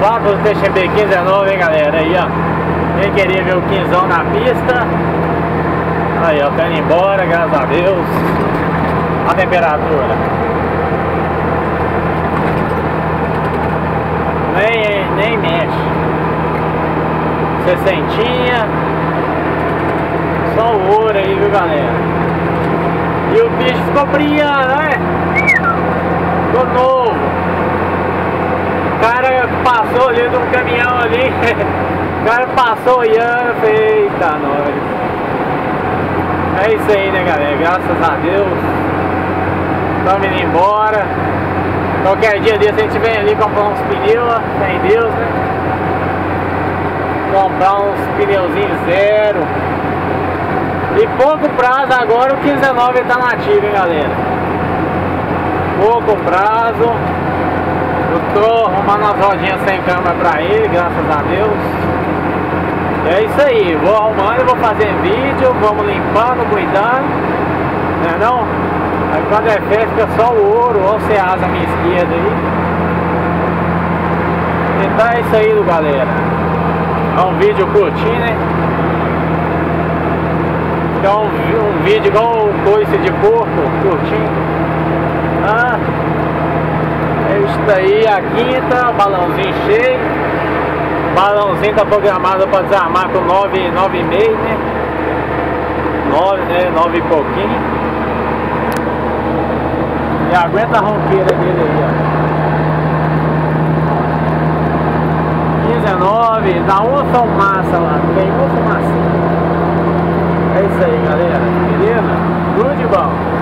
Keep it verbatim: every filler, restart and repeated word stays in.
Quatro do T X B quinze dezenove, hein, galera? Aí, ó. Quem queria ver o quinzão na pista. Aí, ó, tá indo embora, graças a Deus. A temperatura. Nem, nem mexe. Sessentinha. Só o ouro aí, viu, galera? E o bicho ficou brilhando, né? Ficou novo. O cara passou ali de um caminhão ali. O cara passou olhando. Eita, nós. É isso aí, né, galera? Graças a Deus. Estamos indo embora. Qualquer dia desse a gente vem ali comprar uns pneus. Sem Deus, né? Comprar uns pneuzinhos zero. E pouco prazo agora o quinze dezenove está nativo, hein, galera? Pouco prazo. Eu tô arrumando as rodinhas sem câmera pra ele, graças a Deus. E é isso aí, vou arrumando, vou fazer vídeo, vamos limpando, cuidando. Não é não? Aí quando é festa fica só o ouro, ou você asa a minha esquerda aí. Então é isso aí, galera. É um vídeo curtinho, né? Então um vídeo igual um coice de porco, curtinho. Ah, é isso daí, a quinta, balãozinho cheio. Balãozinho tá programado para desarmar com nove, nove e meio, né? nove, né? nove e pouquinho. E aguenta a ronqueira dele aí, ó. quinze dezenove, dá uma fumaça lá, tem uma fumacinha. É isso aí, galera, beleza? Tudo de bom.